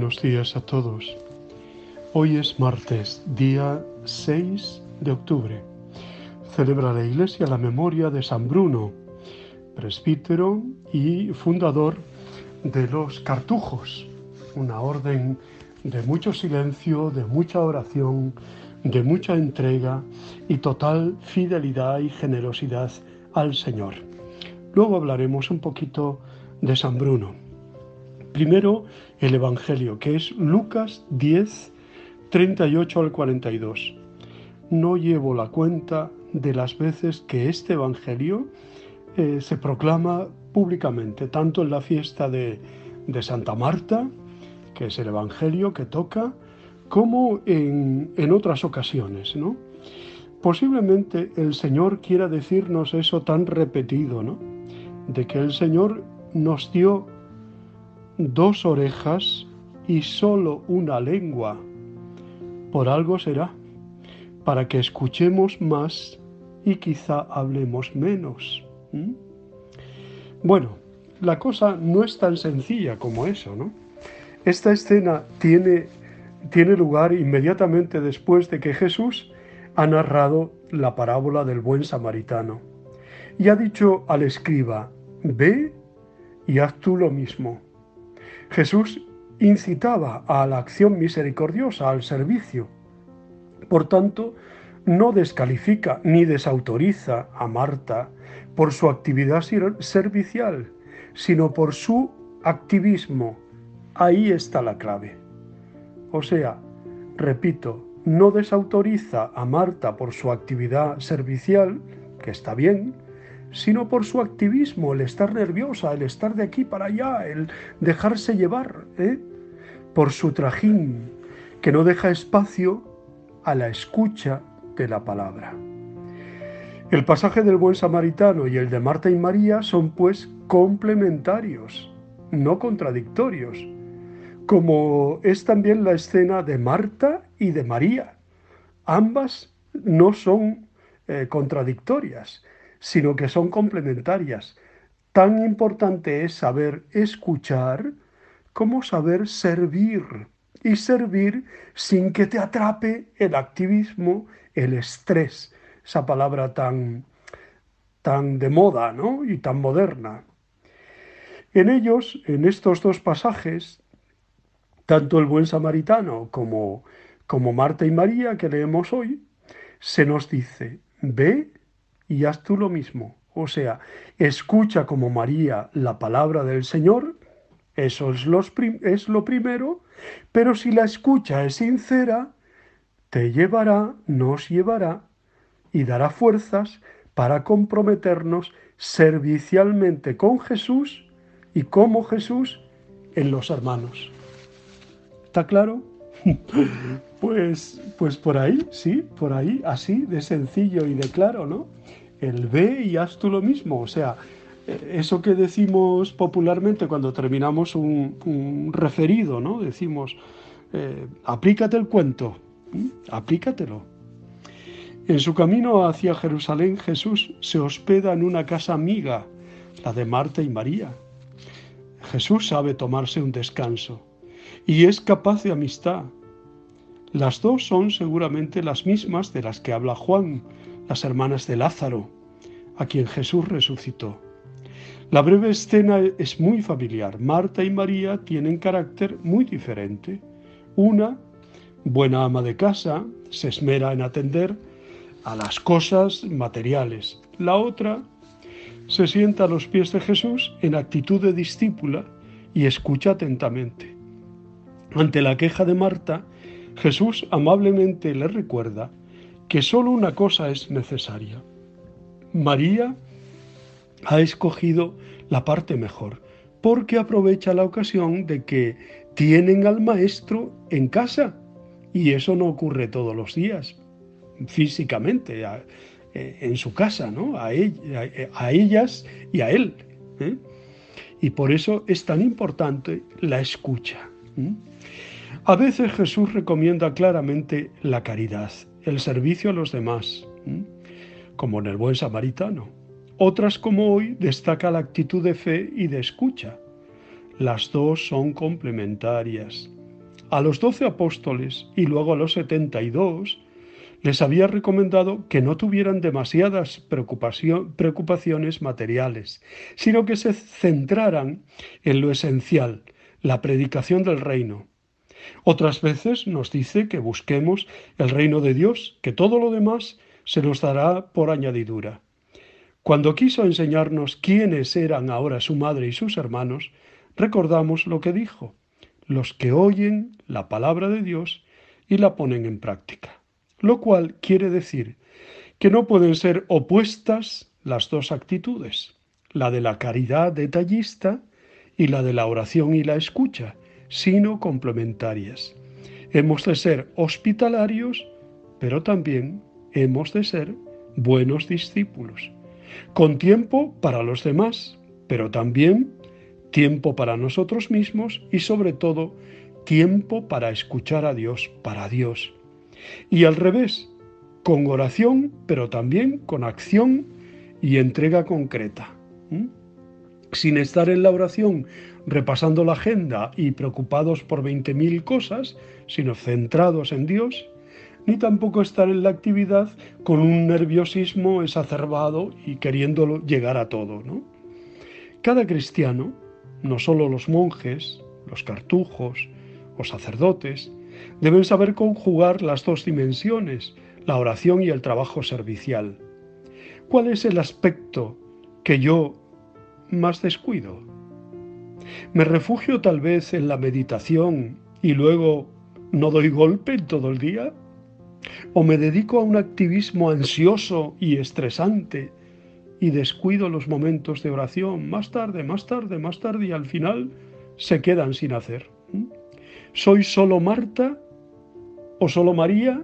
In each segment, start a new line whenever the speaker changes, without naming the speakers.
Buenos días a todos. Hoy es martes, día 6 de octubre. Celebra la Iglesia la memoria de San Bruno, presbítero y fundador de los Cartujos, una orden de mucho silencio, de mucha oración, de mucha entrega y total fidelidad y generosidad al Señor. Luego hablaremos un poquito de San Bruno. Primero, el Evangelio, que es Lucas 10, 38 al 42. No llevo la cuenta de las veces que este Evangelio se proclama públicamente, tanto en la fiesta de Santa Marta, que es el Evangelio que toca, como en otras ocasiones, ¿no? Posiblemente el Señor quiera decirnos eso tan repetido, ¿no? De que el Señor nos dio 2 orejas y solo una lengua. Por algo será, para que escuchemos más y quizá hablemos menos. Bueno, la cosa no es tan sencilla como eso, ¿no? Esta escena tiene lugar inmediatamente después de que Jesús ha narrado la parábola del buen samaritano y ha dicho al escriba: ve y haz tú lo mismo. Jesús incitaba a la acción misericordiosa, al servicio. Por tanto, no descalifica ni desautoriza a Marta por su actividad servicial, sino por su activismo. Ahí está la clave. O sea, repito, no desautoriza a Marta por su actividad servicial, que está bien, sino por su activismo, el estar nerviosa, el estar de aquí para allá, el dejarse llevar, por su trajín, que no deja espacio a la escucha de la palabra. El pasaje del buen samaritano y el de Marta y María son pues complementarios, no contradictorios, como es también la escena de Marta y de María. Ambas no son contradictorias, sino que son complementarias. Tan importante es saber escuchar como saber servir, y servir sin que te atrape el activismo, el estrés, esa palabra tan de moda, ¿no? Y tan moderna. En estos 2 pasajes, tanto el buen samaritano como Marta y María, que leemos hoy, se nos dice: ve y haz tú lo mismo. O sea, escucha como María la palabra del Señor, eso es lo primero, pero si la escucha es sincera, te llevará, nos llevará y dará fuerzas para comprometernos servicialmente con Jesús y como Jesús en los hermanos. ¿Está claro? Pues por ahí, sí, por ahí, así de sencillo y de claro, ¿no? El ve y haz tú lo mismo. O sea, eso que decimos popularmente cuando terminamos un referido, ¿no? Decimos, aplícate el cuento, aplícatelo. En su camino hacia Jerusalén, Jesús se hospeda en una casa amiga, la de Marta y María. Jesús sabe tomarse un descanso y es capaz de amistad. Las 2 son seguramente las mismas de las que habla Juan, las hermanas de Lázaro, a quien Jesús resucitó. La breve escena es muy familiar. Marta y María tienen carácter muy diferente. Una, buena ama de casa, se esmera en atender a las cosas materiales. La otra se sienta a los pies de Jesús en actitud de discípula y escucha atentamente. Ante la queja de Marta, Jesús amablemente le recuerda que solo una cosa es necesaria. María ha escogido la parte mejor, porque aprovecha la ocasión de que tienen al maestro en casa, y eso no ocurre todos los días, físicamente, en su casa, ¿no? A ellas y a él. Y por eso es tan importante la escucha. A veces Jesús recomienda claramente la caridad, el servicio a los demás, como en el buen samaritano. Otras, como hoy, destaca la actitud de fe y de escucha. Las 2 son complementarias. A los 12 apóstoles y luego a los 72 les había recomendado que no tuvieran demasiadas preocupaciones materiales, sino que se centraran en lo esencial, la predicación del reino. Otras veces nos dice que busquemos el reino de Dios, que todo lo demás se nos dará por añadidura. Cuando quiso enseñarnos quiénes eran ahora su madre y sus hermanos, recordamos lo que dijo: los que oyen la palabra de Dios y la ponen en práctica. Lo cual quiere decir que no pueden ser opuestas las dos actitudes, la de la caridad detallista y la de la oración y la escucha, sino complementarias. Hemos de ser hospitalarios, pero también hemos de ser buenos discípulos, con tiempo para los demás, pero también tiempo para nosotros mismos y sobre todo tiempo para escuchar a Dios, para Dios. Y al revés, con oración, pero también con acción y entrega concreta. Sin estar en la oración repasando la agenda y preocupados por 20.000 cosas, sino centrados en Dios, ni tampoco estar en la actividad con un nerviosismo exacerbado y queriéndolo llegar a todo, ¿no? Cada cristiano, no solo los monjes, los cartujos o sacerdotes, deben saber conjugar las dos dimensiones, la oración y el trabajo servicial. ¿Cuál es el aspecto que yo más descuido? ¿Me refugio tal vez en la meditación y luego no doy golpe en todo el día? ¿O me dedico a un activismo ansioso y estresante y descuido los momentos de oración más tarde y al final se quedan sin hacer? ¿Soy solo Marta o solo María?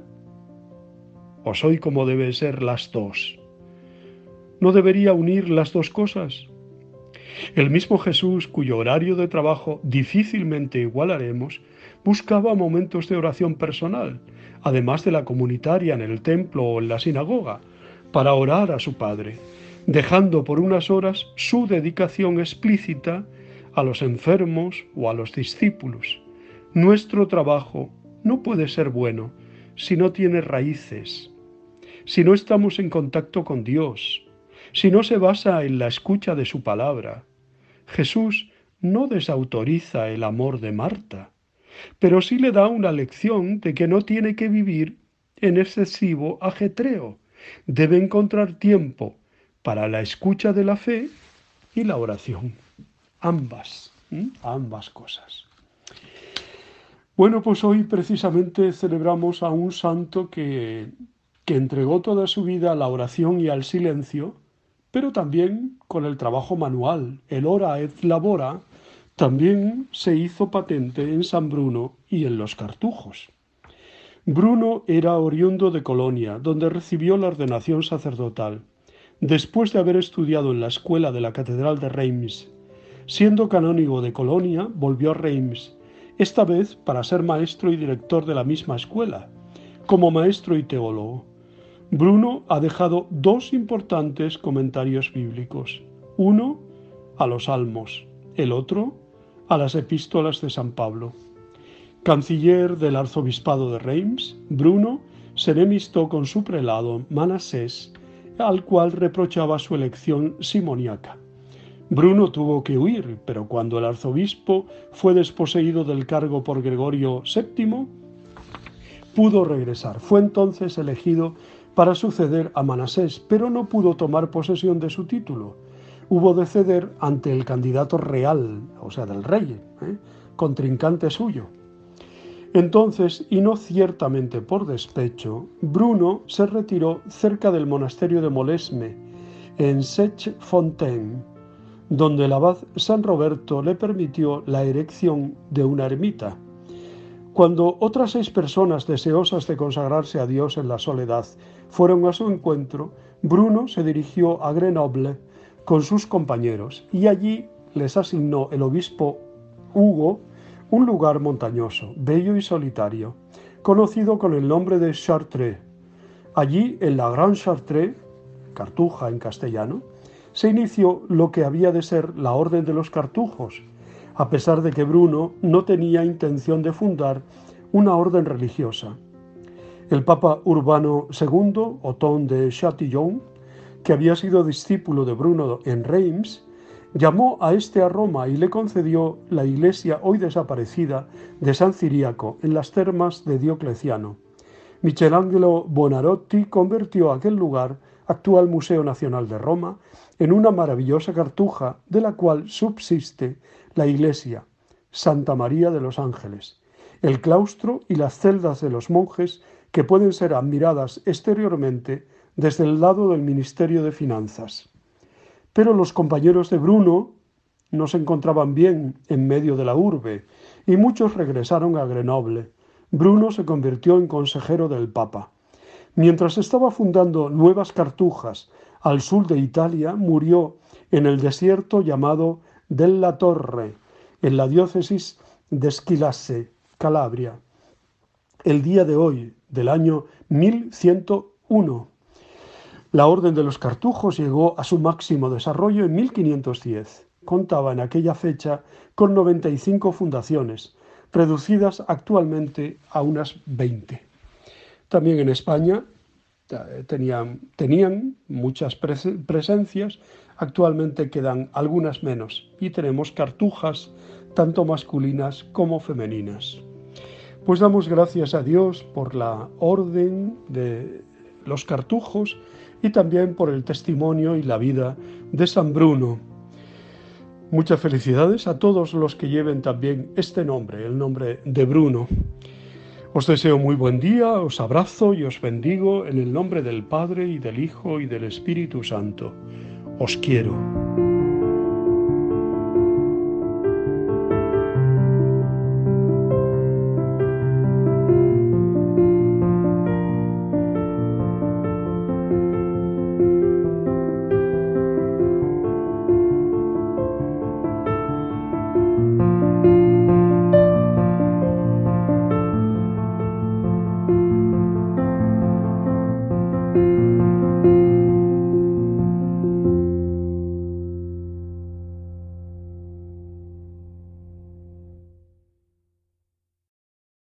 ¿O soy como deben ser las dos? ¿No debería unir las dos cosas? El mismo Jesús, cuyo horario de trabajo difícilmente igualaremos, buscaba momentos de oración personal, además de la comunitaria en el templo o en la sinagoga, para orar a su Padre, dejando por unas horas su dedicación explícita a los enfermos o a los discípulos. Nuestro trabajo no puede ser bueno si no tiene raíces, si no estamos en contacto con Dios, si no se basa en la escucha de su palabra. Jesús no desautoriza el amor de Marta, pero sí le da una lección de que no tiene que vivir en excesivo ajetreo. Debe encontrar tiempo para la escucha de la fe y la oración. Ambas cosas. Bueno, pues hoy precisamente celebramos a un santo que entregó toda su vida a la oración y al silencio, pero también con el trabajo manual. El ora et labora también se hizo patente en San Bruno y en los cartujos. Bruno era oriundo de Colonia, donde recibió la ordenación sacerdotal, después de haber estudiado en la escuela de la Catedral de Reims. Siendo canónigo de Colonia, volvió a Reims, esta vez para ser maestro y director de la misma escuela, como maestro y teólogo. Bruno ha dejado dos importantes comentarios bíblicos, uno a los Salmos, el otro a las epístolas de San Pablo. Canciller del arzobispado de Reims, Bruno se enemistó con su prelado Manasés, al cual reprochaba su elección simoniaca. Bruno tuvo que huir, pero cuando el arzobispo fue desposeído del cargo por Gregorio VII, pudo regresar. Fue entonces elegido para suceder a Manasés, pero no pudo tomar posesión de su título. Hubo de ceder ante el candidato real, o sea, del rey, contrincante suyo. Entonces, y no ciertamente por despecho, Bruno se retiró cerca del monasterio de Molesme, en Sech-Fontaine, donde el abad San Roberto le permitió la erección de una ermita. Cuando otras 6 personas deseosas de consagrarse a Dios en la soledad fueron a su encuentro, Bruno se dirigió a Grenoble con sus compañeros y allí les asignó el obispo Hugo un lugar montañoso, bello y solitario, conocido con el nombre de Chartres. Allí, en la Grande Chartres, Cartuja en castellano, se inició lo que había de ser la Orden de los Cartujos, a pesar de que Bruno no tenía intención de fundar una orden religiosa. El Papa Urbano II, Otón de Châtillon, que había sido discípulo de Bruno en Reims, llamó a este a Roma y le concedió la iglesia hoy desaparecida de San Ciriaco en las termas de Diocleciano. Michelangelo Buonarroti convirtió aquel lugar, actual Museo Nacional de Roma, en una maravillosa cartuja de la cual subsiste la iglesia Santa María de los Ángeles, el claustro y las celdas de los monjes que pueden ser admiradas exteriormente desde el lado del Ministerio de Finanzas. Pero los compañeros de Bruno no se encontraban bien en medio de la urbe y muchos regresaron a Grenoble. Bruno se convirtió en consejero del Papa. Mientras estaba fundando nuevas cartujas al sur de Italia, murió en el desierto llamado della Torre, en la diócesis de Squillace, Calabria, el día de hoy, del año 1101. La Orden de los Cartujos llegó a su máximo desarrollo en 1510. Contaba en aquella fecha con 95 fundaciones, reducidas actualmente a unas 20. También en España tenían muchas presencias, actualmente quedan algunas menos y tenemos cartujas tanto masculinas como femeninas. Pues damos gracias a Dios por la orden de los cartujos y también por el testimonio y la vida de San Bruno. Muchas felicidades a todos los que lleven también este nombre, el nombre de Bruno. Os deseo muy buen día, os abrazo y os bendigo en el nombre del Padre y del Hijo y del Espíritu Santo. Os quiero.